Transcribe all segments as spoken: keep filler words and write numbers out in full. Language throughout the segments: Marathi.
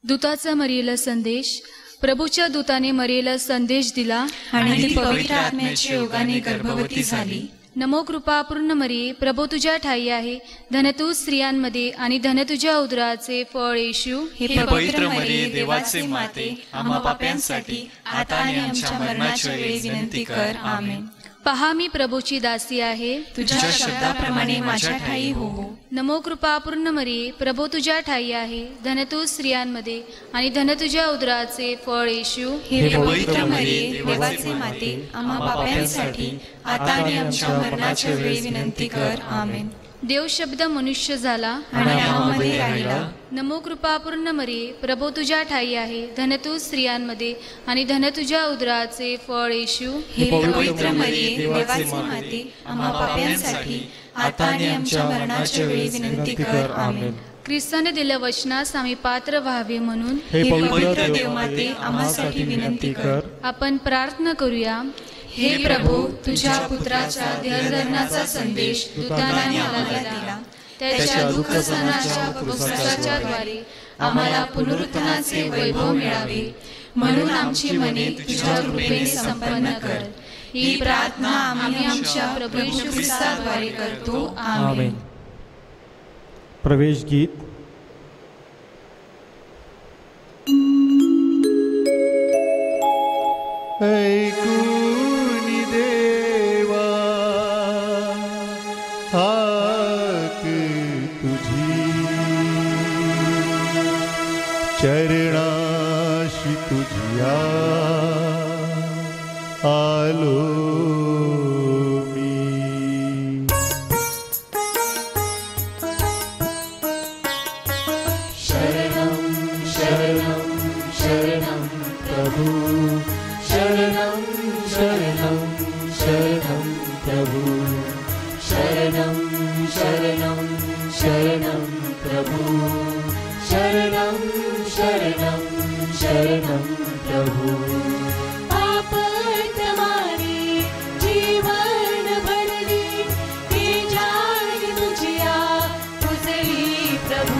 दूताचा मरियेला संदेश. प्रभूच्या दूताने मरियेला संदेश दिला आणि ती पवित्र आत्म्याच्या योगाने गर्भवती झाली. नमो कृपा पूर्ण मरिये, प्रभू तुझ्या ठाई आहे, धन तू स्त्रियांमध्ये आणि धन तुझ्या उदराचे फळ येशू. हे पवित्र मरिये, देवाचे माते, आम्हा पाप्यांसाठी आता आणि आमच्या मरणाच्या वेळी विनंती कर. आमेन. पहा मी प्रभूची दासी आहे, तुझ्या शब्दाप्रमाणे माझ्या ठाई हो. नमो कृपा पूर्ण मरिये, प्रभू तुझ्या ठाई आहे, धन तू स्त्रियांमध्ये आणि धन तुझ्या उदराचे फळ येशू. हे पवित्र मरिये, देवाचे माते, आम्हा पाप्यांसाठी आता आणि आमच्या मरणाच्या वेळी विनंती कर. आमेन. देव शब्द मनुष्य झाला आणि आम्हामध्ये राहिला. नमो कृपा पूर्ण मरिये, प्रभू तुझ्या ठाई आहे, धन तू स्त्रियांमध्ये आणि धन तुझ्या उदराचे फळ येशू. हे पवित्र मरिये, देवाचे माते, आम्हा पाप्यांसाठी आता आणि आमच्या मरणाच्या वेळी विनंती कर. आमेन. ख्रिस्ताने दिल्या वचनास आम्ही पात्र व्हावे म्हणून हे पवित्र देवमाते, आम्हासाठी विनंती कर. आपण प्रार्थना करूया. हे प्रभू, तुझ्या पुत्राच्या देहधर्माचा संदेश दूताने मला दिला. त्याच्या दुःख सहनाच्या पुस्तकाच्या द्वारे आम्हाला पुनरुत्थानाचे वैभव मिळावे, म्हणून आमची मने तुझ्या कृपेने संपन्न कर. ही प्रार्थना आम्ही आमच्या प्रभू येशू ख्रिस्ताद्वारे करतो. आमेन. प्रवेश गीत. ऐकून देवा हाक तुझी, चरणाशी तुझ्या आलो मी. शरणं शरणं शरणं प्रभु, शरणं शरणं शरणं प्रभु, शरणं शरणं शरणं प्रभु, शरणं शरणं शरणं प्रभु. पापतमारी जीवन भरली, तेजाने तुझिया पुजली प्रभु.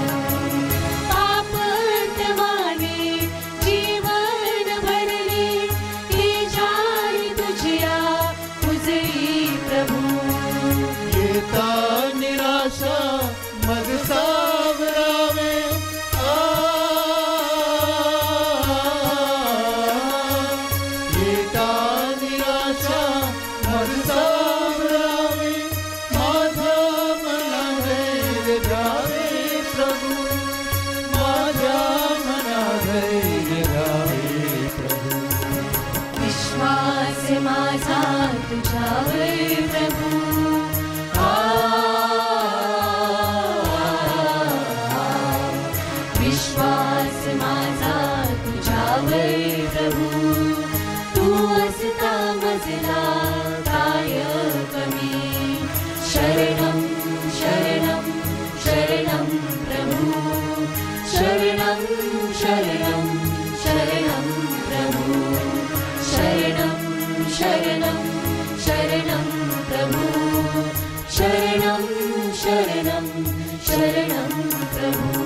पापतमारी जीवन भरली, तेजाने तुझिया पुजली प्रभु. येता निराशा मग सावरावे, येता निराशा मग सावरावे, माझ्या मना धैर्य द्यावे प्रभु, माझ्या मना धैर्य द्यावे प्रभु. विश्वास माझा तुझ्यावर प्रभु, विश्वास माझा तुझ्यावर प्रभु. तू असता मजला काय कमी, शरणं शरणं शरणं प्रभु, शरणं शरणं शरणं प्रभु, शरणं शरणं शरणं प्रभु, शरणं शरणं शरणं प्रभु.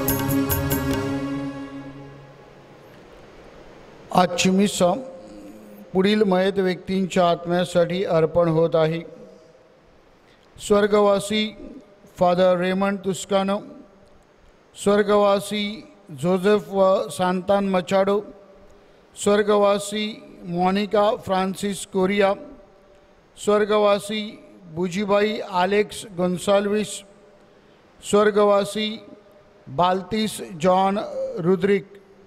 आजची मिसा पुढील मयत व्यक्तींच्या आत्म्यासाठी अर्पण होत आहे. स्वर्गवासी फादर रेमंड तुस्कानो, स्वर्गवासी जोसेफ व सांतान मचाडो, स्वर्गवासी मोनिका फ्रान्सिस कोरिया, स्वर्गवासी बुजीबाई आलेक्स गोन्साल्विस, स्वर्गवासी बाल्तिस जॉन रुद्रिक.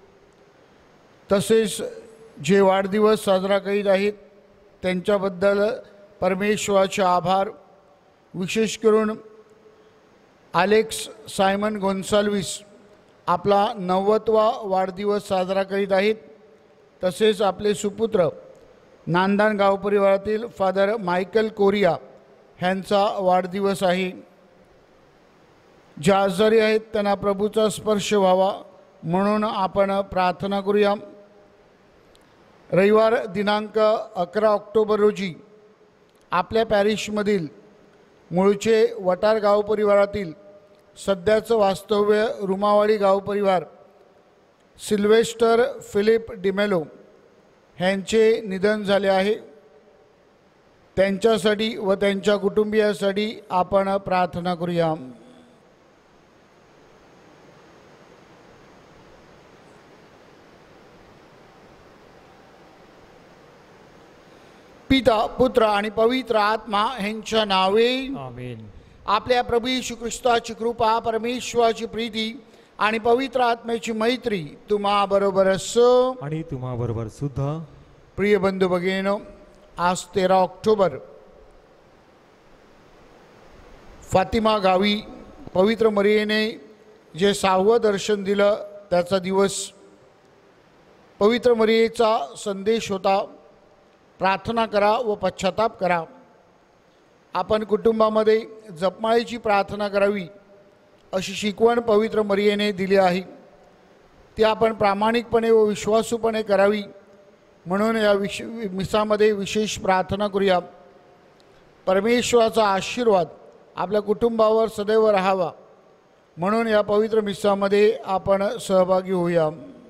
तसेच जे वाढदिवस साजरा करीत आहेत त्यांच्याबद्दल परमेश्वराचे आभार. विशेष करून आलेक्स सायमन गोन्साल्विस आपला नव्वदवा वाढदिवस साजरा करीत आहेत. तसेच आपले सुपुत्र नांदण गाव परिवारातील फादर मायकल कोरिया ह्यांचा वाढदिवस आहे. ज्या आजारी आहेत त्यांना प्रभूचा स्पर्श व्हावा म्हणून आपण प्रार्थना करूया. रविवार दिनांक अकरा ऑक्टोबर रोजी आपल्या पॅरिशमधील मूळचे वटार गाव परिवारातील सध्याचं वास्तव्य रुमावाडी गाव परिवार सिल्वेस्टर फिलिप डिमेलो यांचे निधन झाले आहे. त्यांच्यासाठी व त्यांच्या कुटुंबियासाठी आपण प्रार्थना करूया. पिता पुत्र आणि पवित्र आत्मा यांच्या नावे आमेन. आपल्या प्रभू येशू ख्रिस्ताची कृपा, परमेश्वराची प्रीती आणि पवित्र आत्म्याची मैत्री तुम्हा बरोबर असो. आणि तुम्हा बरोबर सुद्धा. प्रिय बंधू भगिनींनो, आज तेरा ऑक्टोबर फातिमा गावी पवित्र मरियेने जे सहावं दर्शन दिलं त्याचा दिवस. पवित्र मरियेचा संदेश होता, प्रार्थना करा व पश्चाताप करा. आपण कुटुंबामध्ये जपमाळेची प्रार्थना करावी अशी शिकवण पवित्र मरियेने दिली आहे. ती आपण प्रामाणिकपणे व विश्वासूपणे करावी म्हणून या विश मिसामध्ये विशेष प्रार्थना करूया. परमेश्वराचा आशीर्वाद आपल्या कुटुंबावर सदैव राहावा म्हणून या पवित्र मिसामध्ये आपण सहभागी होऊया.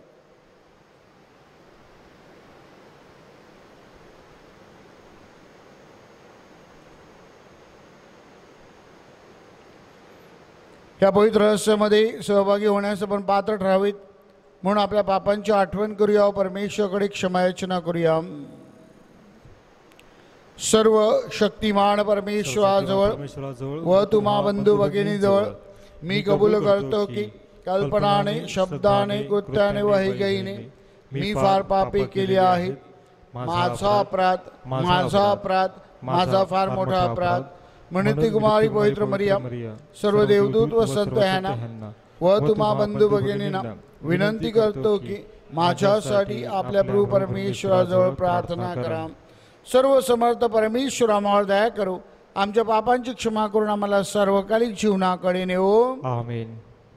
या पवित्र रहस्यामध्ये सहभागी होण्यास आपण पात्र ठरावेत म्हणून आपल्या पापांची आठवण करूया व परमेश्वराकडे क्षमायाचना करूया. सर्व शक्तिमान परमेश्वराजवळ व तुम्हा बंधू भगिनीजवळ मी कबूल करतो की कल्पनाने, शब्दाने, कृत्याने व हैगईने मी फार पापे केली आहेत. माझा अपराध, माझा अपराध, माझा फार मोठा अपराध. म्हणते कुमारी पवित्र मरिया, सर्व देवदूत व संत यांना व तुम्हा बंधू भगिनींना विनंती करतो की माझ्यासाठी आपल्या प्रभू परमेश्वराजवळ प्रार्थना करा. सर्व समर्थ परमेश्वर आम्हावर दया करो, आमच्या पापांची क्षमा करून आम्हाला सर्वकालिक जीवनाकडे नेओ. आमेन.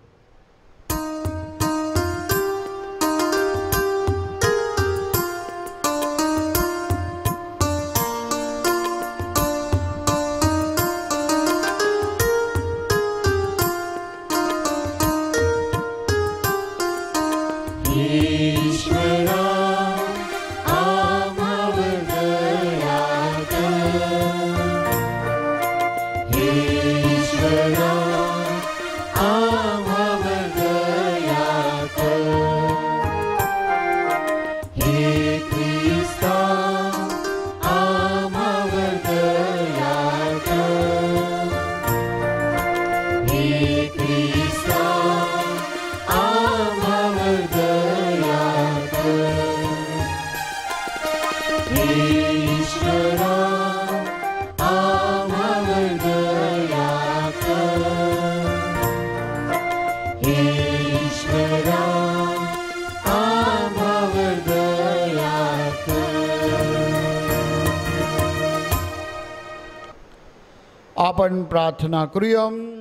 आपण प्रार्थना करूया.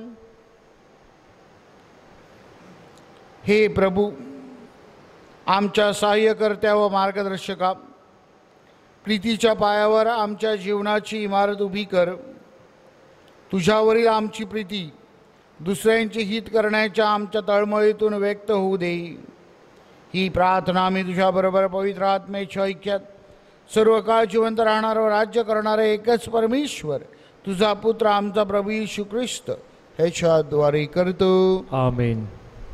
हे प्रभू, आमच्या सहाय्यकर्त्या व मार्गदर्शका, प्रीतीच्या पायावर आमच्या जीवनाची इमारत उभी कर. तुझ्यावरील आमची प्रीती दुसऱ्यांचे हित करण्याच्या आमच्या तळमळीतून व्यक्त होऊ दे. ही प्रार्थना आम्ही तुझ्याबरोबर पवित्र आत्म्याच्या ऐक्यात सर्व काळ जिवंत राहणारा व राज्य करणारा एकच परमेश्वर तुझा पुत्र आमचा प्रभू येशू ख्रिस्त ह्याच्याद्वारे करतो. आमेन.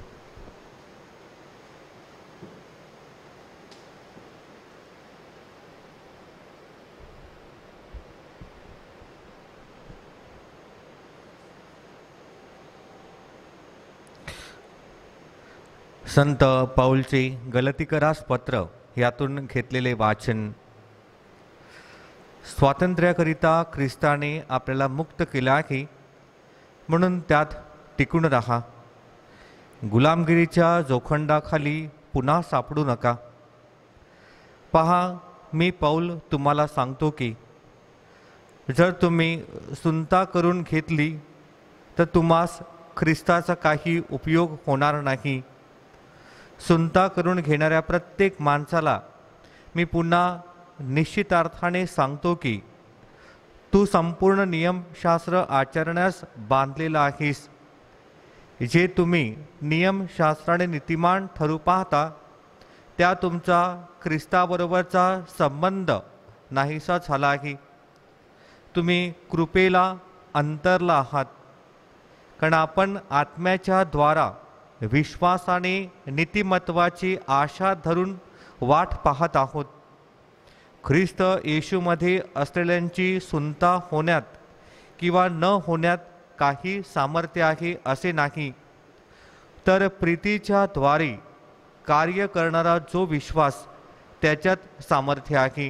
संत पौलचे गलतीकरास पत्र यातून घेतलेले वाचन. स्वातंत्र्याकरिता ख्रिस्ताने आपल्याला मुक्त केला आहे म्हणून त्यात टिकून राहा. गुलामगिरीच्या जोखंडाखाली पुन्हा सापडू नका. पहा, मी पौल तुम्हाला सांगतो की जर तुम्ही सुनता करून घेतली तर तुम्हास ख्रिस्ताचा काही उपयोग होणार नाही. सुनता करून घेणाऱ्या प्रत्येक माणसाला मी पुन्हा निश्चितार्थाने सांगतो की तू संपूर्ण नियमशास्त्र आचरण्यास बांधलेला आहेस. जे तुम्ही नियमशास्त्राने नीतिमान ठरू पाहता त्या तुमचा ख्रिस्ताबरोबरचा संबंध नाहीसा झाला आहे. तुम्ही कृपेला अंतरला आहात, कारण आपण आत्म्याच्या द्वारा विश्वासाने नीतिमत्वाची आशा धरून वाट पाहत आहोत. ख्रिस्त येशूमध्ये असलेल्यांची सुनता होण्यात किंवा न होण्यात काही सामर्थ्य आहे असे नाही, तर प्रीतीच्या द्वारे कार्य करणारा जो विश्वास त्याच्यात सामर्थ्य आहे.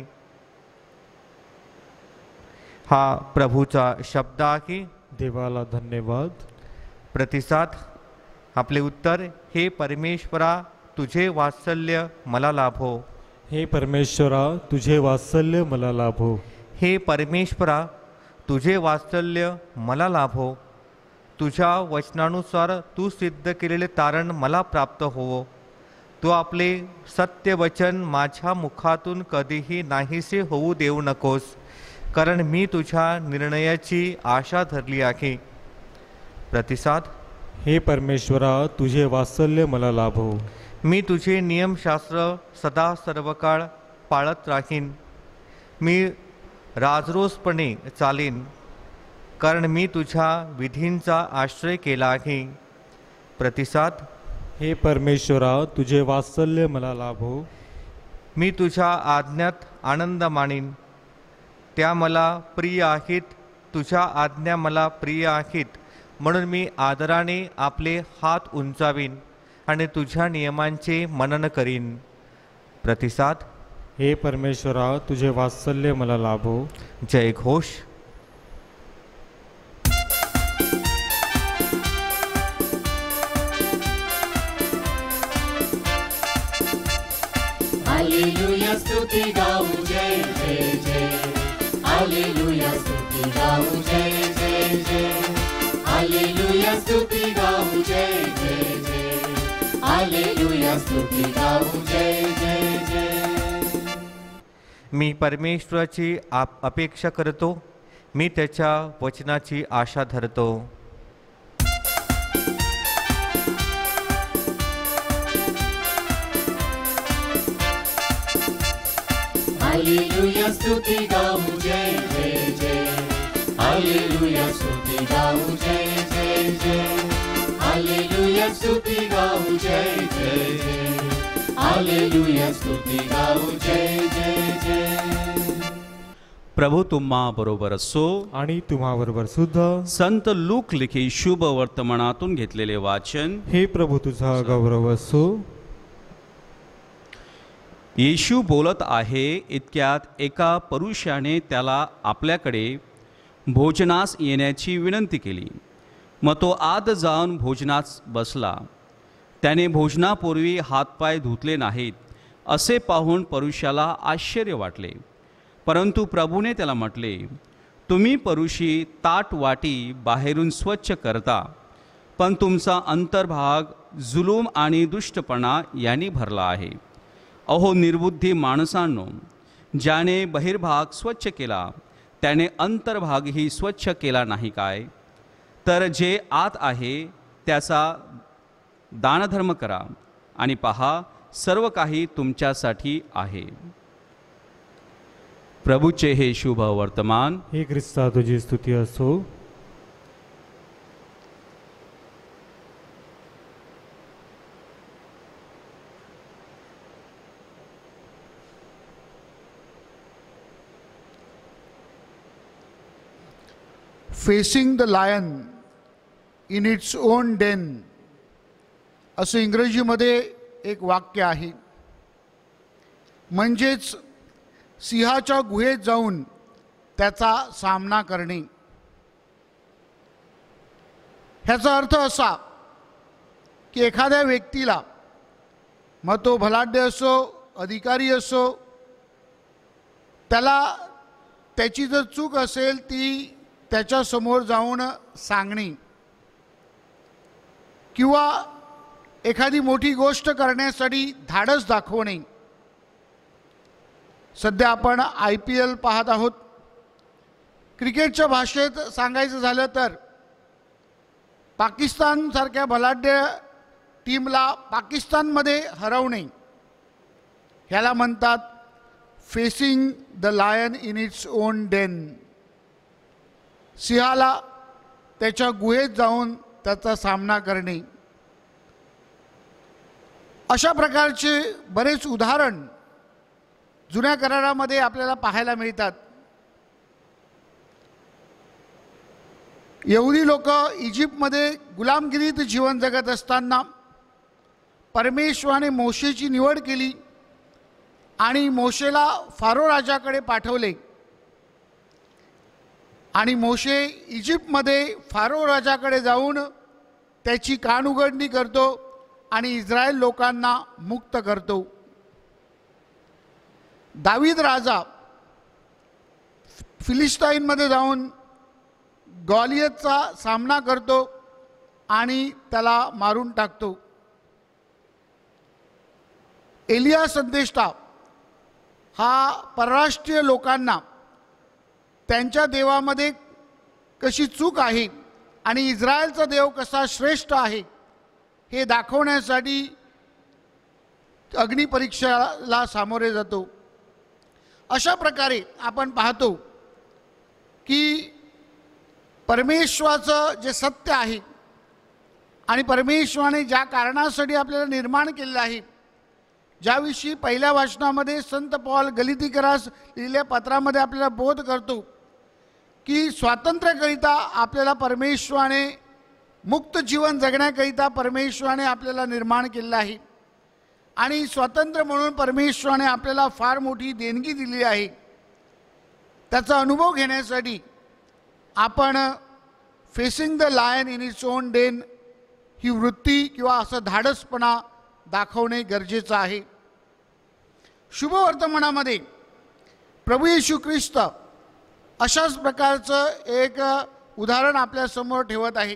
हा प्रभूचा शब्द आहे. देवाला धन्यवाद. प्रतिसाद. आपले उत्तर: हे परमेश्वरा, तुझे वात्सल्य मला लाभो. हे परमेश्वरा, तुझे वात्सल्य मला लाभो. हे परमेश्वरा, तुझे वात्सल्य मला लाभो. तुझ्या वचनानुसार तू सिद्ध केलेले तारण मला प्राप्त होवो. तू आपले सत्य वचन माझ्या मुखातून कधीही नाहीसे होऊ देऊ नकोस, कारण मी तुझ्या निर्णयाची आशा धरली आहे. प्रतिसाद. हे परमेश्वरा, तुझे वात्सल्य मला लाभो. मी तुझे नियमशास्त्र सदा सर्वकाळ पाळत राहीन. मी राजरोसपणे चालेन, कारण मी तुझ्या विधींचा आश्रय केला आहे. प्रतिसाद. हे परमेश्वरा, तुझे वात्सल्य मला लाभो. मी तुझ्या आज्ञात आनंद मानीन, त्या मला प्रिय आहेत. तुझ्या आज्ञा मला प्रिय आहेत, म्हणून मी आदराने आपले हात उंचावीन आणि तुझ्या नियमांचे मनन करीन. प्रतिसाद. हे परमेश्वरा, तुझे वात्सल्य मला लाभो. जय घोष. हालेलुया स्तुति गाऊ जय जय जय. हालेलुया स्तुति गाऊ जय जय जय. हालेलुया स्तुति गाऊ जय जय जय. हालेलुया स्तुति गाऊ जय जय जय. मी परमेश्वराची आप अपेक्षा करतो. मी त्याच्या वचनाची आशा धरतो. हालेलुया स्तुति गाऊ जय जय जय. हालेलुया स्तुति गाऊ जय जय जय. हालेलुया स्तुति गाऊ जय जय जय. हालेलुया स्तुति गाऊ जय जय जय. प्रभू तुम्हा बरोबर असो आणि तुम्हा बरोबर सुद्धा. संत लूक लिखित शुभ वर्तमानातून घेतलेले वाचन. हे प्रभू तुझा गौरव असो. येशू बोलत आहे इतक्यात एका पुरुषाने त्याला आपल्याकडे भोजनास येण्याची विनंती केली. मग तो आत जाऊन भोजनास बसला. त्याने भोजनापूर्वी हातपाय धुतले नाहीत असे पाहून पुरुषाला आश्चर्य वाटले. परंतु प्रभूने त्याला म्हटले, तुम्ही पुरुषी ताट वाटी बाहेरून स्वच्छ करता, पण तुमचा अंतर्भाग जुलूम आणि दुष्टपणा यांनी भरला आहे. अहो निर्बुद्धी माणसांनो, ज्याने बहिर्भाग स्वच्छ केला त्याने अंतर्भागही स्वच्छ केला नाही काय? तर जे आत आहे त्याचा दानधर्म करा आणि पहा, सर्व काही तुमच्यासाठी आहे. प्रभूचे हे शुभ वर्तमान. हे ख्रिस्ता तुझी स्तुती असो. Facing the lion in its own den असं इंग्रजीमध्ये एक वाक्य आहे. म्हणजेच सिंहाच्या गुहेत जाऊन त्याचा सामना करणे. ह्याचा अर्थ असा की एखाद्या व्यक्तीला, मग तो भलाढ्य असो अधिकारी असो, त्याला त्याची जर चूक असेल ती त्याच्यासमोर जाऊन सांगणे किंवा एखादी मोठी गोष्ट करण्यासाठी धाडस दाखवणे. सध्या आपण आय पी एल पाहत आहोत. क्रिकेटच्या भाषेत सांगायचं झालं तर पाकिस्तानसारख्या बलाढ्य टीमला पाकिस्तानमध्ये हरवणे ह्याला म्हणतात facing the lion in its own den. सिंहाला त्याच्या गुहेत जाऊन त्याचा सामना करणे. अशा प्रकारचे बरेच उदाहरण जुन्या करारामध्ये आपल्याला पाहायला मिळतात. यहुदी लोक इजिप्तमध्ये गुलामगिरीत जीवन जगत असताना परमेश्वराने मोशेची निवड केली आणि मोशेला फारो राजाकडे पाठवले. आणि मोशे इजिप्तमध्ये फारो राजाकडे जाऊन त्याची कानउघडणी करतो आणि इस्रायल लोकांना मुक्त करतो. दावीद राजा फिलिस्टाईनमध्ये जाऊन गॉलियतचा सामना करतो आणि त्याला मारून टाकतो. एलिया संदेष्टा हा परराष्ट्रीय लोकांना त्यांच्या देवामध्ये कशी चूक आहे आणि इस्रायलचा देव कसा श्रेष्ठ आहे हे दाखवण्यासाठी अग्निपरीक्षेला सामोरे जातो. अशा प्रकारे आपण पाहतो की परमेश्वराचं जे सत्य आहे आणि परमेश्वराने ज्या कारणासाठी आपल्याला निर्माण केलेलं आहे, ज्याविषयी पहिल्या वाचनामध्ये संत पॉल गलितीकरास लिहिलेल्या पत्रामध्ये आपल्याला बोध करतो की स्वातंत्र्याकरिता आपल्याला परमेश्वराने मुक्त जीवन जगण्याकरिता परमेश्वराने आपल्याला निर्माण केलेलं आहे आणि स्वातंत्र्य म्हणून परमेश्वराने आपल्याला फार मोठी देणगी दिली आहे. त्याचा अनुभव घेण्यासाठी आपण facing the lion in its own den ही वृत्ती किंवा असं धाडसपणा दाखवणे गरजेचं आहे. शुभवर्तमानामध्ये प्रभू येशू ख्रिस्त अशाच प्रकारचं एक उदाहरण आपल्यासमोर ठेवत आहे.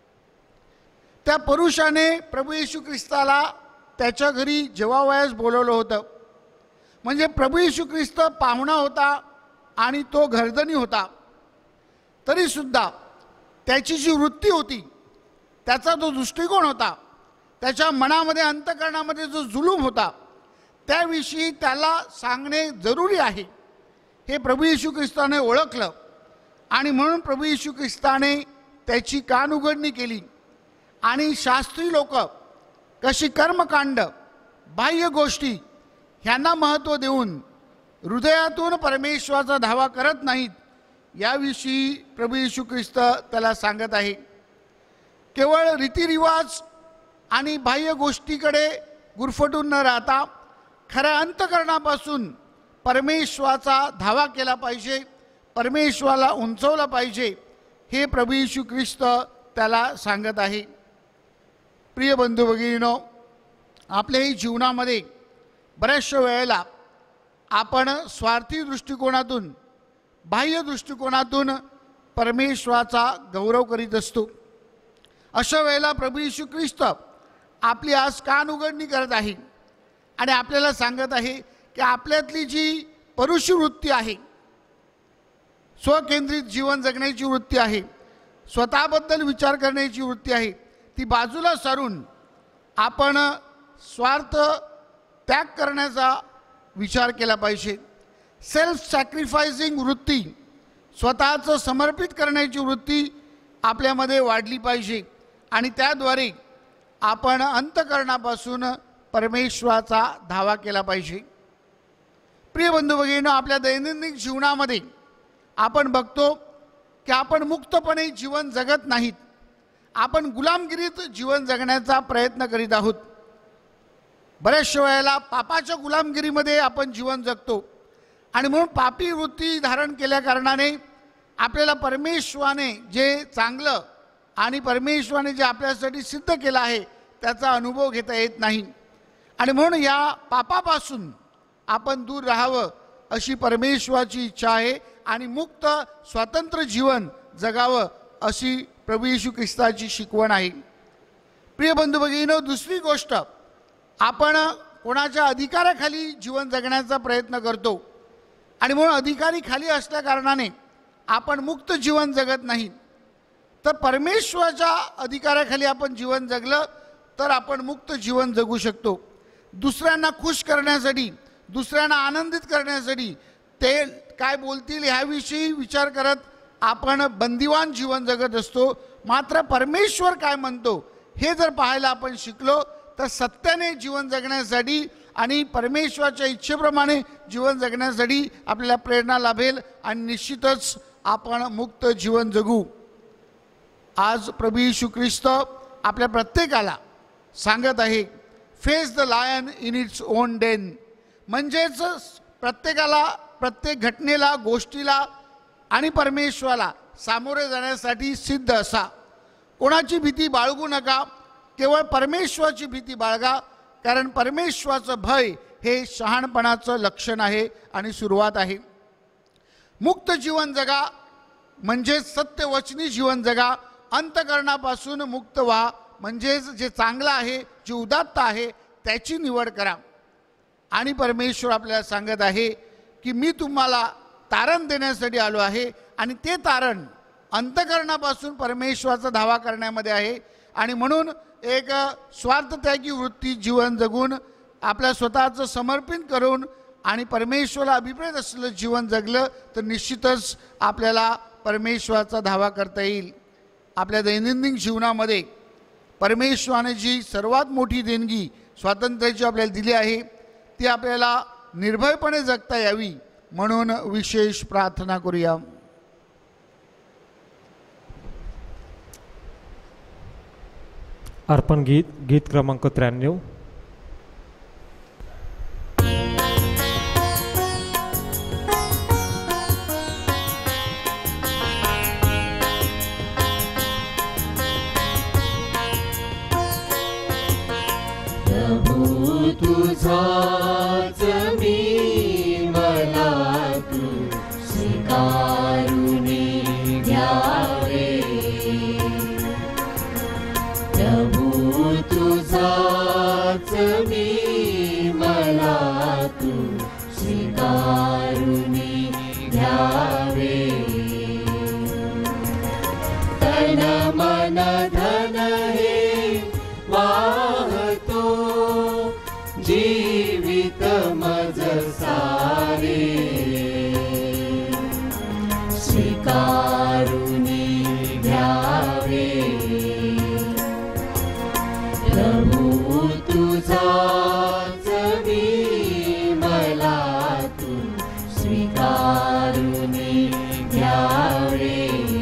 त्या पुरुषाने प्रभू येशू ख्रिस्ताला त्याच्या घरी जेवावयास बोलवलं होतं. म्हणजे प्रभू येशू ख्रिस्त पाहुणा होता आणि तो घरधनी होता. तरीसुद्धा त्याची जी वृत्ती होती, त्याचा जो दृष्टिकोन होता, त्याच्या मनामध्ये अंतःकरणामध्ये जो जुलूम होता, त्याविषयी त्याला सांगणे जरुरी आहे हे प्रभू येशू ख्रिस्ताने ओळखलं आणि म्हणून प्रभू येशू ख्रिस्ताने त्याची कानउघडणी केली आणि शास्त्री लोक कशी कर्मकांड, बाह्य गोष्टी ह्यांना महत्त्व देऊन हृदयातून परमेश्वराचा धावा करत नाहीत याविषयी प्रभू येशू ख्रिस्त त्याला सांगत आहे. केवळ रीतिरिवाज आणि बाह्य गोष्टीकडे गुरफटून न राहता खऱ्या अंतःकरणापासून परमेश्वराचा धावा केला पाहिजे, परमेश्वराला उंचवला पाहिजे हे प्रभू येशू ख्रिस्त त्याला सांगत आहे. प्रिय बंधू भगिनीनो, आपल्याही जीवनामध्ये बऱ्याचशा वेळेला आपण स्वार्थी दृष्टिकोनातून, बाह्य दृष्टिकोनातून परमेश्वराचा गौरव करीत असतो. अशा वेळेला प्रभू येशू ख्रिस्त आपली आज कानउघडणी करत आहे आणि आपल्याला सांगत आहे की आपल्यातली जी परुषी वृत्ती आहे, स्वकेंद्रित जीवन जगण्याची वृत्ती आहे, स्वतःबद्दल विचार करण्याची वृत्ती आहे, ती बाजूला सारून आपण स्वार्थ त्याग करण्याचा विचार केला पाहिजे. सेल्फ सॅक्रिफायसिंग वृत्ती, स्वतःचं समर्पित करण्याची वृत्ती आपल्यामध्ये वाढली पाहिजे आणि त्याद्वारे आपण अंतःकरणापासून परमेश्वराचा धावा केला पाहिजे. प्रिय बंधू भगिनींनो, आपल्या दैनंदिन जीवनामध्ये आपण बघतो की आपण मुक्तपणे जीवन जगत नाहीत, आपण गुलामगिरीत जीवन जगण्याचा प्रयत्न करीत आहोत. बऱ्याचशा वेळेला पापाच्या गुलामगिरीमध्ये आपण जीवन जगतो आणि म्हणून पापी वृत्ती धारण केल्या कारणाने आपल्याला परमेश्वराने जे चांगलं आणि परमेश्वराने जे आपल्यासाठी सिद्ध केलं आहे त्याचा अनुभव घेता येत नाही आणि म्हणून या पापापासून आपण दूर राहावं अशी परमेश्वराची इच्छा आहे आणि मुक्त स्वतंत्र जीवन जगावं अशी प्रभू येशू ख्रिस्ताची शिकवण आहे. प्रिय बंधू भगिनींनो, दुसरी गोष्ट, आपण कोणाच्या अधिकाराखाली जीवन जगण्याचा प्रयत्न करतो आणि म्हणून अधिकारी खाली असल्या कारणाने आपण मुक्त जीवन जगत नाही. तर परमेश्वराच्या अधिकाराखाली आपण जीवन जगलं तर आपण मुक्त जीवन जगू शकतो. दुसऱ्यांना खुश करण्यासाठी, दुसऱ्यांना आनंदित करण्यासाठी ते काय बोलतील ह्याविषयी विचार करत आपण बंदिवान जीवन जगत असतो. मात्र परमेश्वर काय म्हणतो हे जर पाहायला आपण शिकलो तर सत्याने जीवन जगण्यासाठी आणि परमेश्वराच्या इच्छेप्रमाणे जीवन जगण्यासाठी आपल्याला प्रेरणा लाभेल आणि निश्चितच आपण मुक्त जीवन जगू. आज प्रभू येशू ख्रिस्त आपल्या प्रत्येकाला सांगत आहे, face the lion in its own den. म्हणजेच प्रत्येकाला प्रत्येक घटनेला, गोष्टीला आणि परमेश्वराला सामोरे जाण्यासाठी सिद्ध असा. कोणाची भीती बाळगू नका, केवळ परमेश्वराची भीती बाळगा, कारण परमेश्वराचं भय हे शहाणपणाचं लक्षण आहे आणि सुरुवात आहे. मुक्त जीवन जगा म्हणजे सत्यवचनी जीवन जगा. अंतःकरणापासून मुक्त व्हा म्हणजेच जे चांगलं आहे, जे उदात्त आहे त्याची निवड करा. आणि परमेश्वर आपल्याला सांगत आहे की मी तुम्हाला तारण देण्यासाठी आलो आहे आणि ते तारण अंतःकरणापासून परमेश्वराचा धावा करण्यामध्ये आहे. आणि म्हणून एक स्वार्थत्यागी वृत्ती जीवन जगून आपल्या स्वतःचं समर्पण करून आणि परमेश्वराला अभिप्रेत असलेलं जीवन जगलं तर निश्चितच आपल्याला परमेश्वराचा धावा करता येईल. आपल्या दैनंदिन जीवनामध्ये परमेश्वराने जी सर्वात मोठी देणगी स्वातंत्र्याची आपल्याला दिली आहे ती आपल्याला निर्भयपणे जगता यावी म्हणून विशेष प्रार्थना करूया. अर्पण गीत गीत क्रमांक त्र्याण्णव. प्रभू तुझाच मी मला तू स्वीकारून घ्यावे. प्रभू तुझाच मी मला तू स्वीकारून घ्यावे. तन मन धन हे वाहतो जीवित मज सारे. स्वीकारून घ्यावे. प्रभू तुझाच मी मला तू स्वीकारून घ्यावे.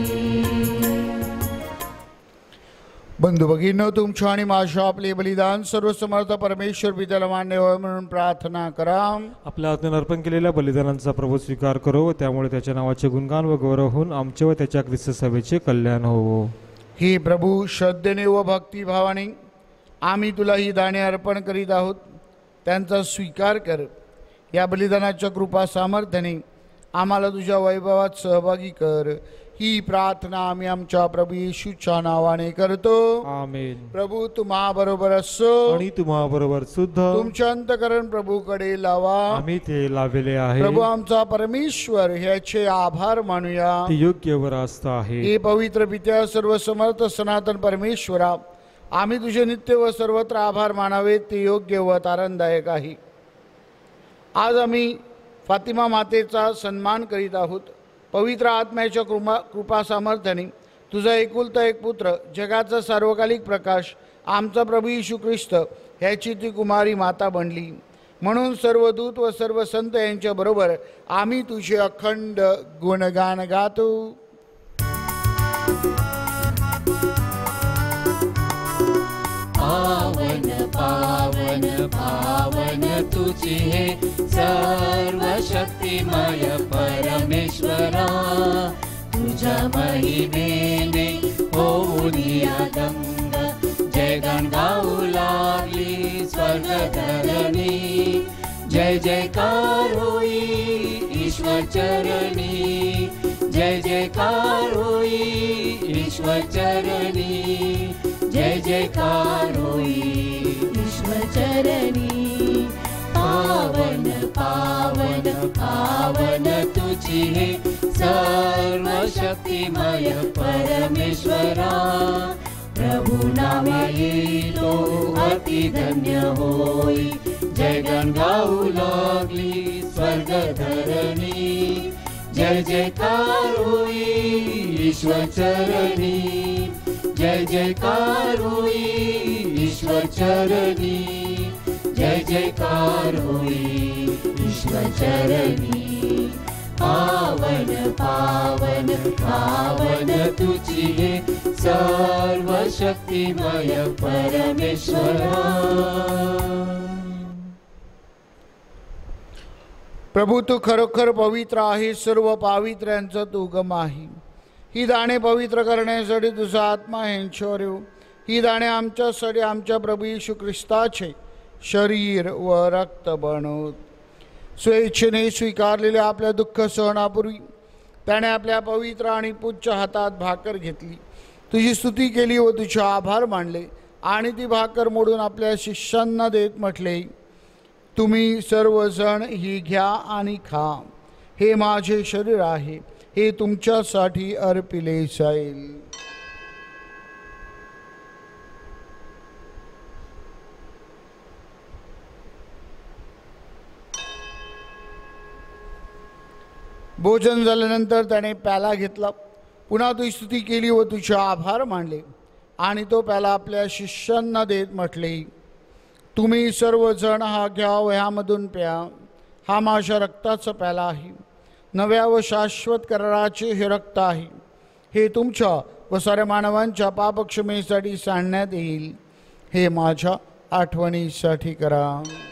बंधू भगिनींनो, तुमच्या आणि माझ्या आपले बलिदान सर्वसमर्थ परमेश्वर पित्याला मान्य व्हावे म्हणून प्रार्थना करा. आपल्या हातून अर्पण केलेल्या बलिदानांचा प्रभू स्वीकार करो व त्यामुळे त्याच्या नावाचे गुणगान व गौरव होऊन आमचे व त्याच्या ख्रिस्त सभेचे कल्याण होवो. ही प्रभू श्रद्धेने व भक्तिभावाने आम्ही तुला ही दाणे अर्पण करीत आहोत, त्यांचा स्वीकार कर. या बलिदानाच्या कृपा सामर्थ्याने आम्हाला तुझ्या वैभवात सहभागी कर. ही प्रार्थना आम्ही आमच्या प्रभू येशूच्या नावाने करतो. आमेन. प्रभू तुम्हा बरोबर असो आणि तुम्हा बरोबर सुद्धा तुमच्या अंतःकरण प्रभूकडे लावा. आम्ही ते लावले आहे. प्रभू आमचा परमेश्वर ह्याचे आभार मानूया. ते योग्य व रास्त आहे. हे पवित्र पित्या, सर्व समर्थ सनातन परमेश्वरा, आम्ही तुझे नित्य व सर्वत्र आभार मानावे ते योग्य व तारणदायक आहे. आज आम्ही फातिमा मातेचा सन्मान करीत आहोत. पवित्र आत्म्याच्या कृपा कृपा सामर्थ्याने तुझा एकुलता एक पुत्र, जगाचा सार्वकालिक प्रकाश, आमचा प्रभू येशू ख्रिस्त ह्याची ती कुमारी माता बनली. म्हणून सर्व दूत व सर्व संत यांच्या बरोबर आम्ही तुझे अखंड गुणगान गातो. पावन पावन पावन तुझी हे सर्व शक्तिमय परमेश्वरा. तुझ्या महिमेने होऊन अदंग जयगान गाऊ लागली स्वर्ग धरणी. जय जयकार होई ईश्वर चरणी. जय जयकार होई ईश्वर चरणी. जय जयकार होई ईश्वर चरणी. पावन पावन पावन तुझी हे सर्व शक्तिमय परमेश्वरा. प्रभु नामे येतो अति धन्य होई. जय गण गाऊ लागली स्वर्ग धरणी. जय जयकार होई ईश्वर चरणी. जय जयकार होई ईश्वर चरणी. जय जयकार होई ईश्वर चरणी. पावन पावन पावन तुझी हे सर्व शक्तिमय परमेश्वरा. प्रभू तू खरोखर पवित्र आहे. सर्व पावित्र्यांचा तू उगम आहे. ही दाणे पवित्र करण्यासाठी तुझा आत्मा ह्यांच्यावर येऊ. ही दाणे आमच्यासाठी आमच्या प्रभू येशू ख्रिस्ताचे शरीर व रक्त बनवत. स्वेच्छेने स्वीकारलेल्या आपल्या दुःख सहनापूर्वी त्याने आपल्या पवित्र आणि पूज्य हातात भाकर घेतली, तुझी स्तुती केली व तुझे आभार मानले आणि ती भाकर मोडून आपल्या शिष्यांना देत म्हटले, तुम्ही सर्वजण ही घ्या आणि खा. हे माझे शरीर आहे, हे तुमच्यासाठी अर्पिले जाईल. भोजन झाल्यानंतर त्याने प्याला घेतला, पुन्हा तुझी स्तुती केली व तुझे आभार मानले आणि तो प्याला आपल्या शिष्यांना देत म्हटले, तुम्ही सर्वजण हा घ्या व ह्यामधून प्या. हा माझ्या रक्ताचा प्याला आहे, नव्या व शाश्वत कराराचे हे रक्त आहे. हे तुमच्या व साऱ्या मानवांच्या पापक्षमेसाठी सांडण्यात येईल. हे माझ्या आठवणीसाठी करा.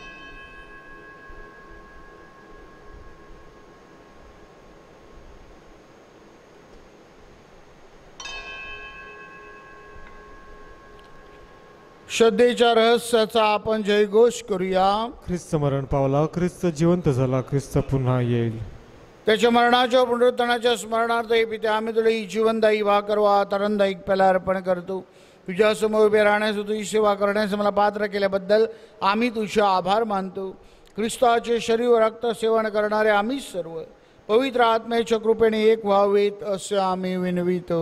श्रद्धेच्या रहस्याचा आपण जयघोष करूया. ख्रिस्त मरण पावला, ख्रिस्त जिवंत झाला, ख्रिस्त पुन्हा येईल. त्याच्या मरणाच्या पुनरुत्थानाच्या स्मरणार्थ हे पिते आम्ही तुला ही जीवनदायी भाकर व तरणदायी प्याला अर्पण करतो. तुझ्या समोर उभे राहण्यास तुझी सेवा करण्यास मला पात्र केल्याबद्दल आम्ही तुझे आभार मानतो. ख्रिस्ताचे शरीर व रक्त सेवन करणारे आम्ही सर्व पवित्र आत्म्याच्या कृपेने एक व्हावेत असे आम्ही विनवितो.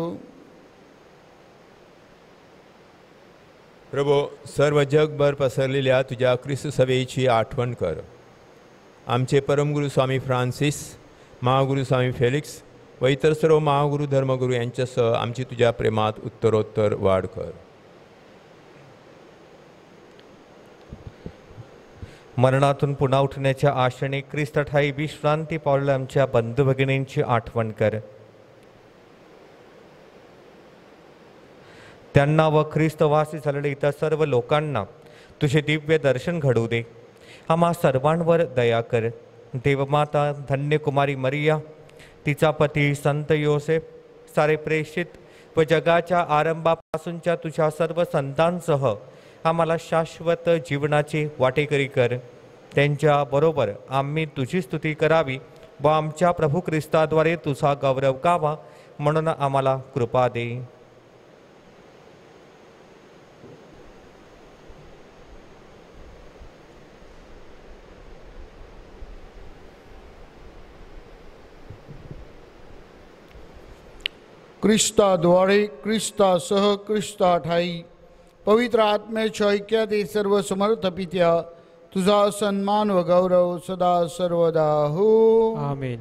प्रभो, सर्व जगभर पसरलेल्या तुझ्या ख्रिस्त सभेची आठवण कर. आमचे परमगुरू स्वामी फ्रान्सिस, महागुरू स्वामी फेलिक्स व इतर सर्व महागुरू धर्मगुरू यांच्यासह आमची तुझ्या प्रेमात उत्तरोत्तर वाढ कर. मरणातून पुन्हा उठण्याच्या आशेने ख्रिस्त ठाई विश्रांती पावलेल्या आमच्या बंधू भगिनींची आठवण कर. त्यांना व ख्रिस्तवासी झालेल्या इतर सर्व लोकांना तुझे दिव्य दर्शन घडवू दे. आम्हा सर्वांवर दया कर. देवमाता धन्य कुमारी मरिया, तिचा पती संत योसेफ, सारे प्रेषित व जगाच्या आरंभापासूनच्या तुझ्या सर्व संतांसह आम्हाला शाश्वत जीवनाची वाटेकरी कर. त्यांच्याबरोबर आम्ही तुझी स्तुती करावी व आमच्या प्रभू ख्रिस्ताद्वारे तुझा गौरव गावा म्हणून आम्हाला कृपा दे. ख्रिस्ताद्वारे, ख्रिस्तासह, ख्रिस्ता ठाई पवित्र आत्म्याच्या ऐक्यात हे सर्व समर्थ पित्या, तुझा सन्मान व गौरव सदा सर्वदा हो. आमेन.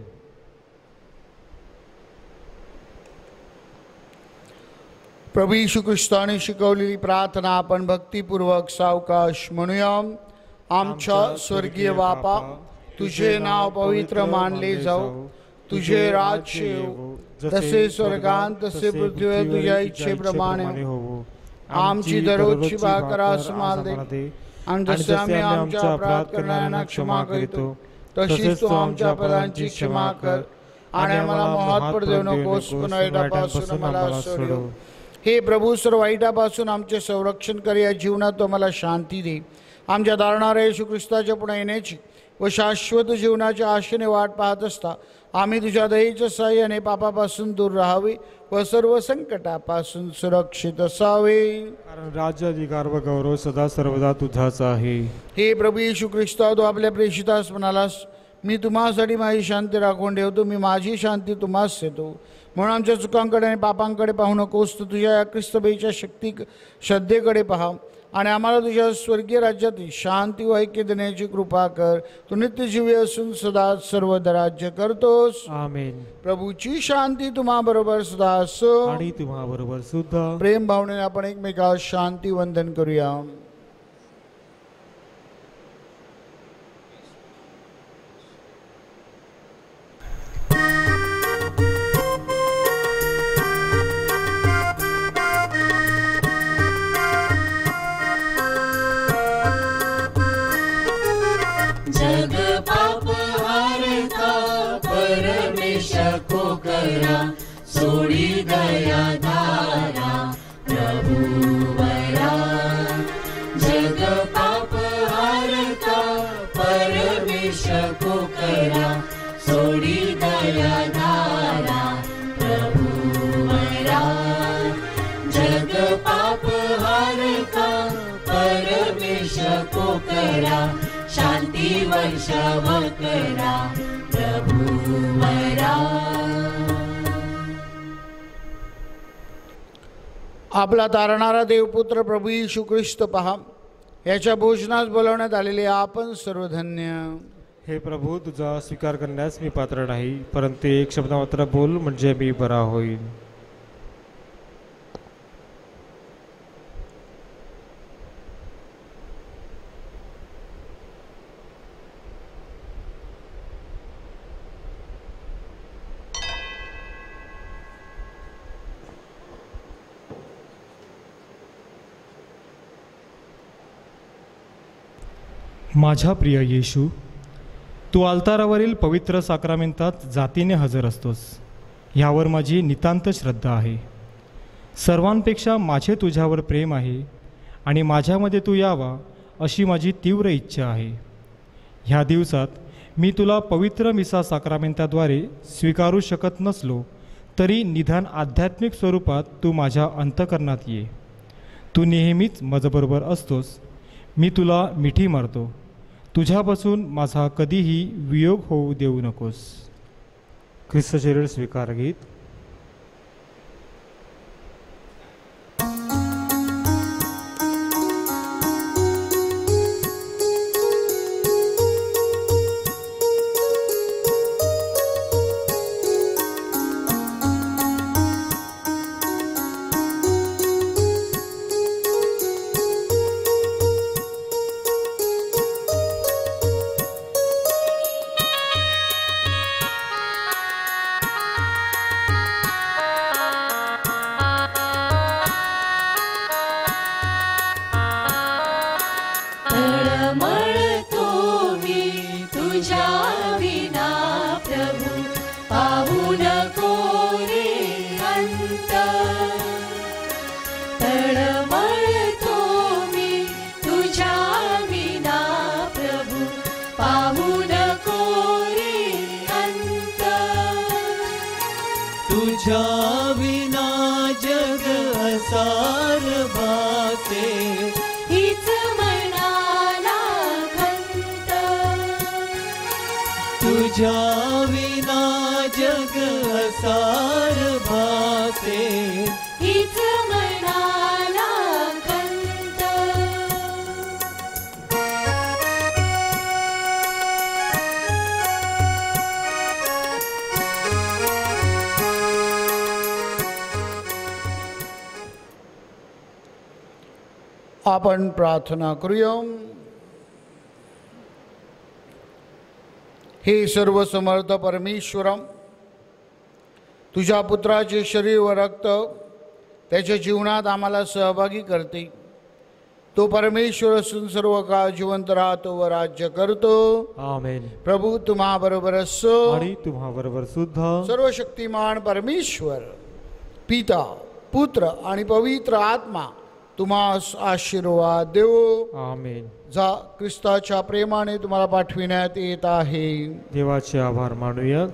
प्रभू येशू ख्रिस्ताने शिकवलेली प्रार्थना आपण भक्तिपूर्वक सावकाश म्हणूया. आमच्या स्वर्गीय बापा, तुझे नाव पवित्र मानले जाऊ, तुझे राज्य येऊ, जसे स्वर्गात तसे पृथ्वीवर तुझ्या इच्छेप्रमाणे होवो. आमची दररोजची भाकर आज आम्हाला दे, आणि जसे आम्ही आमच्या अपराध करणाऱ्यांना क्षमा करतो, तशीच तू आमच्या अपराधांची क्षमा कर. आणि आम्हाला मोहात पडू देऊ नकोस, पण वाईटापासून आम्हाला सोडव. हे प्रभू, सर्व वाईटापासून आमचे संरक्षण कर. या जीवनात तू आम्हाला शांती दे. आमच्या दारणाऱ्या येशू ख्रिस्ताच्या पुढे येण्याची व शाश्वत जीवनाच्या आशेने वाट पाहत असता आम्ही तुझ्या दयेच्या साह्याने पापापासून दूर राहावे व सर्व संकटापासून सुरक्षित असावे. कारण राज्य, अधिकार व गौरव सदा सर्वदा तुझाच आहे. हे प्रभू येशू ख्रिस्ता, तू आपल्या प्रेषितास म्हणालास, मी तुम्हासाठी माझी शांती राखून ठेवतो, मी माझी शांती तुम्हास देतो. म्हणून आमच्या चुकांकडे आणि पापांकडे पाहू नकोस, तर तुझ्या या ख्रिस्तबेच्या शक्ती श्रद्धेकडे पहा आणि आम्हाला तुझ्या स्वर्गीय राज्यातील शांती व ऐक्य देण्याची कृपा कर. तू नित्यजीवी असून सदा सर्वदा राज्य करतोस. आमेन. प्रभूची शांती तुम्हा बरोबर सदा असो. आणि तुम्हा बरोबर सुद्धा. प्रेम भावनेने आपण एकमेकास शांती वंदन करूया. जग पाप हारता परमेश को करा सोडी दया धारा प्रभु वरा. जग पाप हारता परमेश को करा सोडी दया धारा प्रभु वरा. जग पाप हारता परमेश को करा शांती वर्षाव करा प्रभु वरा. आपला तारणारा देवपुत्र प्रभू येशू ख्रिस्त पहा. याच्या भोजनास बोलवण्यात आलेले आपण सर्व धन्य. हे प्रभू, तुझा स्वीकार करण्यास मी पात्र नाही, परंतु एक शब्द मात्र बोल म्हणजे मी बरा होईल. माझ्या प्रिय येशू, तू अल्तारावरील पवित्र साक्रामेंतात जातीने हजर असतोस, ह्यावर माझी नितांत श्रद्धा आहे. सर्वांपेक्षा माझे तुझ्यावर प्रेम आहे आणि माझ्यामध्ये तू यावा अशी माझी तीव्र इच्छा आहे. ह्या दिवसात मी तुला पवित्र मिसा साक्रामेंताद्वारे स्वीकारू शकत नसलो तरी निदान आध्यात्मिक स्वरूपात तू माझ्या अंतःकरणात ये. तू नेहमीच माझ्याबरोबर असतोस. मी तुला मिठी मारतो. तुझ्यापासून माझा कधीही वियोग होऊ देऊ नकोस. ख्रिस्त शरीर स्वीकार गीत. आपण प्रार्थना करूया. हे सर्व समर्थ परमेश्वरम, तुझ्या पुत्राचे शरीर व रक्त त्याच्या जीवनात आम्हाला सहभागी करते. तो परमेश्वर असून सर्व काळ जिवंत राहतो व राज्य करतो. आमेन. प्रभू तुम्हा बरोबर असो आणि तुम्हा बरोबर सुद्धा. सर्व शक्तिमान परमेश्वर पिता, पुत्र आणि पवित्र आत्मा तुम्हास आशीर्वाद देवो. आमेन. जा ख्रिस्ताच्या प्रेमाने तुम्हाला पाठविण्यात येत आहे. देवाचे आभार मानूया.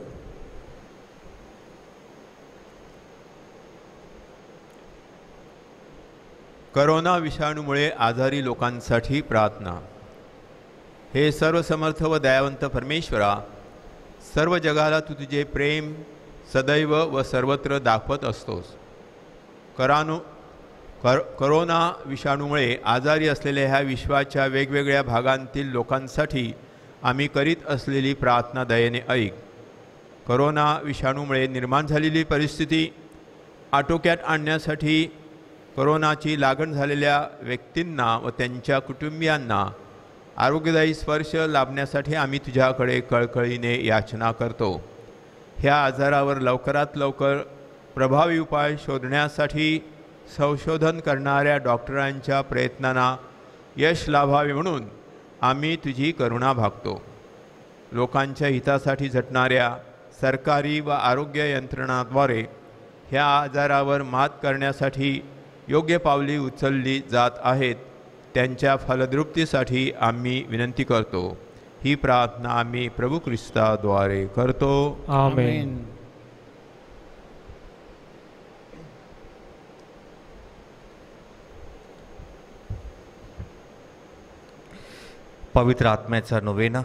करोना विषाणूमुळे आजारी लोकांसाठी प्रार्थना. हे सर्व समर्थ व दयावंत परमेश्वरा, सर्व जगाला तू तुझे प्रेम सदैव व सर्वत्र दाखवत असतोस. करानो कर करोना विषाणूमुळे आजारी असलेल्या ह्या विश्वाच्या वेगवेगळ्या भागांतील लोकांसाठी आम्ही करीत असलेली प्रार्थना दयेने ऐक. करोना विषाणूमुळे निर्माण झालेली परिस्थिती आटोक्यात आणण्यासाठी करोनाची लागण झालेल्या व्यक्तींना व त्यांच्या कुटुंबियांना आरोग्यदायी स्पर्श लाभण्यासाठी आम्ही तुझ्याकडे कळकळीने याचना करतो. ह्या आजारावर लवकरात लवकर प्रभावी उपाय शोधण्यासाठी संशोधन करणाऱ्या डॉक्टरांच्या प्रयत्नांना यश लाभावे म्हणून आम्ही तुझी करुणा भागतो. लोकांच्या हितासाठी झटणाऱ्या सरकारी व आरोग्य यंत्रणाद्वारे ह्या आजारावर मात करण्यासाठी योग्य पावले उचलली जात आहेत. त्यांच्या फलद्रुप्तीसाठी आम्ही विनंती करतो. ही प्रार्थना आम्ही प्रभू ख्रिस्ताद्वारे करतो. आमेन. पवित्र आत्म्याचा नोवेना.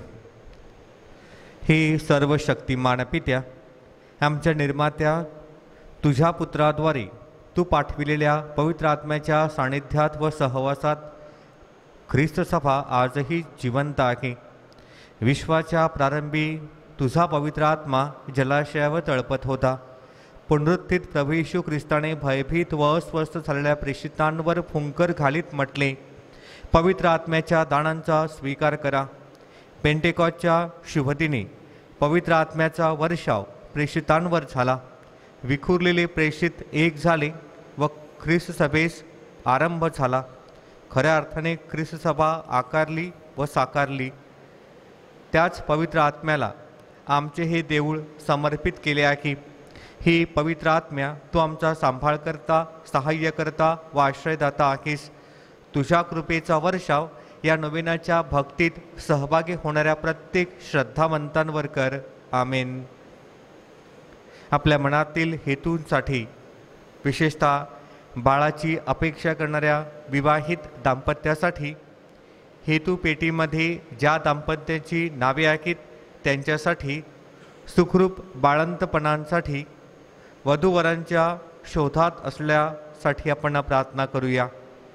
हे सर्व शक्तिमान पित्या, आमच्या निर्मात्या तुझ्या पुत्राद्वारे तू पाठविलेल्या पवित्र आत्म्याच्या सानिध्यात व सहवासात ख्रिस्त सभा आजही जिवंत आहे. विश्वाच्या प्रारंभी तुझा पवित्र आत्मा जलाशयावर तळपत होता. पुनरुत्थित प्रभू येशू ख्रिस्ताने भयभीत व अस्वस्थ झालेल्या प्रेषितांवर फुंकर घालीत म्हटले, पवित्र आत्म्याच्या दानांचा स्वीकार करा. पेंटेकॉसच्या शुभदिनी पवित्र आत्म्याचा वर्षाव प्रेषितांवर झाला. विखुरलेले प्रेषित एक झाले व ख्रिस्त सभेस आरंभ झाला. खऱ्या अर्थाने ख्रिस्त सभा आकारली व साकारली. त्याच पवित्र आत्म्याला आमचे हे देऊळ समर्पित केले आहे. ही पवित्र आत्म्या तू आमचा सांभाळ करता, सहाय्य करता व आश्रयदाता आहेस. तुझ्या कृपेचा वर्षाव या नवीनाच्या भक्तीत सहभागी होणाऱ्या प्रत्येक श्रद्धावंतांवर कर. आमेन. आपल्या मनातील हेतूंसाठी, विशेषतः बाळाची अपेक्षा करणाऱ्या विवाहित दाम्पत्यासाठी, हेतूपेटीमध्ये ज्या दाम्पत्याची नावे आहेत त्यांच्यासाठी, सुखरूप बाळंतपणांसाठी, वधूवरांच्या शोधात असल्यासाठी आपण प्रार्थना करूया.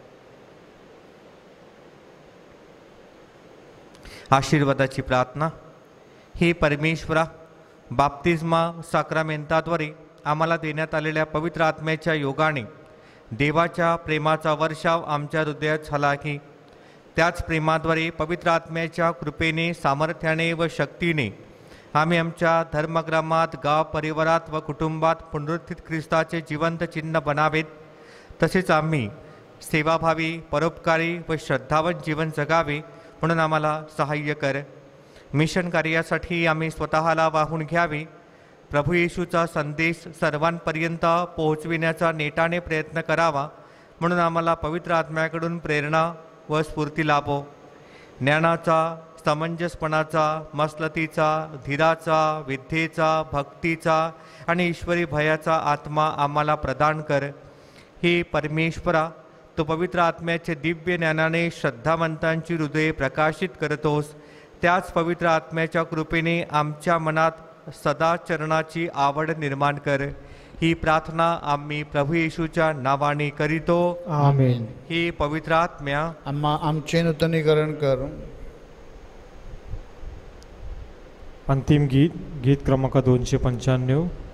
आशीर्वादाची प्रार्थना. हे परमेश्वरा, बाप्तिस्मा साक्रामेंताद्वारे आम्हाला देण्यात आलेल्या पवित्र आत्म्याच्या योगाने देवाच्या प्रेमाचा वर्षाव आमच्या हृदयात झाला आहे. त्याच प्रेमाद्वारे पवित्र आत्म्याच्या कृपेने, सामर्थ्याने व शक्तीने आम्ही आमच्या धर्मग्रामात, गाव परिवारात व कुटुंबात पुनरुत्थित ख्रिस्ताचे जिवंत चिन्ह बनावेत. तसेच आम्ही सेवाभावी, परोपकारी व श्रद्धावंत जीवन जगावे म्हणून आम्हाला सहाय्य कर. मिशन कार्यासाठी आम्ही स्वतःला वाहून घ्यावे. प्रभू येशूचा संदेश सर्वांपर्यंत पोहोचविण्याचा नेटाने प्रयत्न करावा म्हणून आम्हाला पवित्र आत्म्याकडून प्रेरणा व स्फूर्ती लाभो. ज्ञानाचा, समंजसपणाचा, मसलतीचा, धीराचा, विद्येचा, भक्तीचा आणि ईश्वरी भयाचा आत्मा आम्हाला प्रदान कर. हे परमेश्वरा, तो पवित्र आत्म्याचे दिव्य ज्ञानाने श्रद्धावंतांची हृदये प्रकाशित करतोस. त्याच पवित्र आत्म्याच्या कृपेने आमच्या मनात सदाचरणाची आवड निर्माण कर. ही प्रार्थना आम्ही प्रभू येशूच्या नावाने करीतो. आमेन. ही पवित्र आत्म्या आम्हा आमचे नूतनीकरण कर. अंतिम गीत, गीत क्रमांक दोनशे पंच्याण्णव.